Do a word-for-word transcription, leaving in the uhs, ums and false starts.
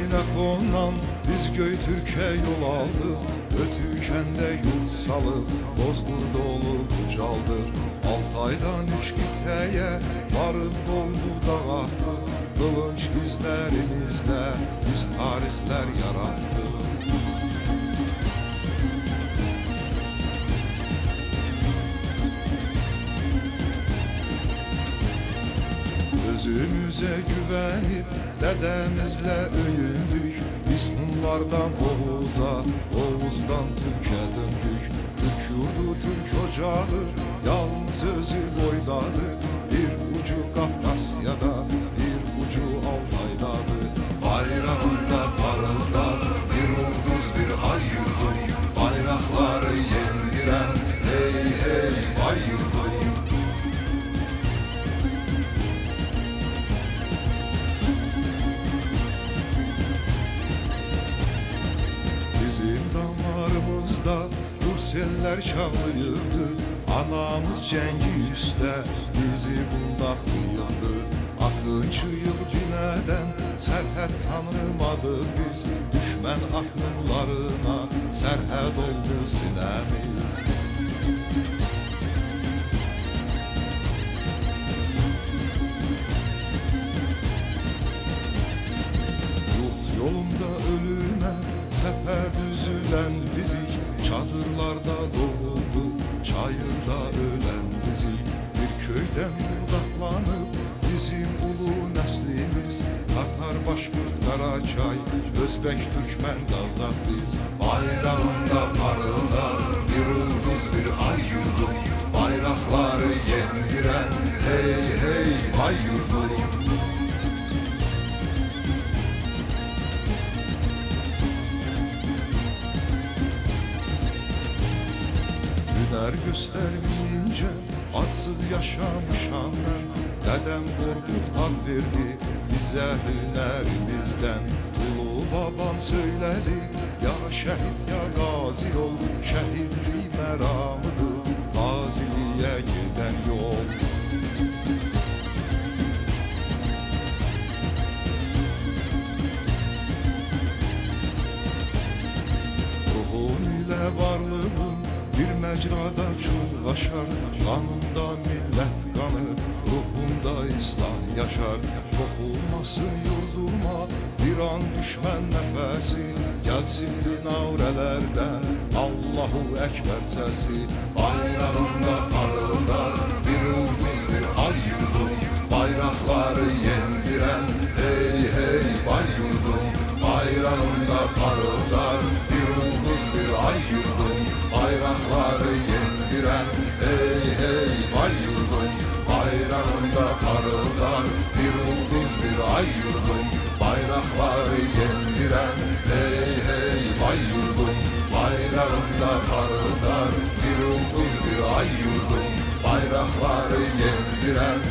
Göğüne konan biz Göytürk'e yol aldık. Ötükende yurt salıp Bozburda olup ucaldık. Altay'dan üç giteye varıp doldu dağıttık. Kılınç izlerimizle biz tarihler yarattık. Özümüze güvenip dedemizle öyündük. Biz Hunlardan Oğuz'a, Oğuz'dan Türk'e döndük. Türk yurdu, Türk ocağı, yalnız özü boydadı. Bir ucu Kafkasya'da, bir ucu Altay'dadır. Bayrağında parıldar bir ulduz, bir ay yurdum. Bayrakları yendiren hey hey vay yurdum. Bizim damarımızda Rusyeller çağırırdı. Anamız cengi üstte bizi bundaklıyordu. Akıncı yıl bineden serhet tanımadık biz. Düşman akınlarına serhet oldu sinemiz. Yurt yolunda ölüme sefer düzülen bizik. Çadırlarda doğulduk, çayırda ölen bizik. Bir köyden budaklanıp bizim ulu neslimiz. Tatar, Başkurt, Karaçay, Özbek, Türkmen, Kazak biz. Bayrağında parıldar bir ulduz, bir ay yurdum. Bayrakları yendiren hey hey vay yurdum. Hüner göstermeyince adsız yaşamışam ben. Dedem Korkut ad verdi bize hünerimizden. Ulu babam söyledi ya şehit ya gazi ol. Şehitlik meramıdır gaziliğe giden yol. Ruhum ile varlığım bir mecrada çullaşar. Kanımda millet kanı, ruhumda İslam yaşar. Dokunmasın yurduma bir an düşman nefesi. Gelsin dinavrelerden Allahu Ekber sesi. Bayrağında parıldar bir ulduz, bir ay yurdum. Bayrakları yendiren hey hey vay yurdum. Bayrağında parıldar bir ulduz, bir ay yurdum. Bayrakları yendiren hey hey vay yurdum. Bayrağında parıldar bir ulduz, bir ay yurdum. Bayrakları yendiren hey hey vay yurdum. Bayrağında parıldar bir ulduz, bir ay yurdum. Bayrakları yendiren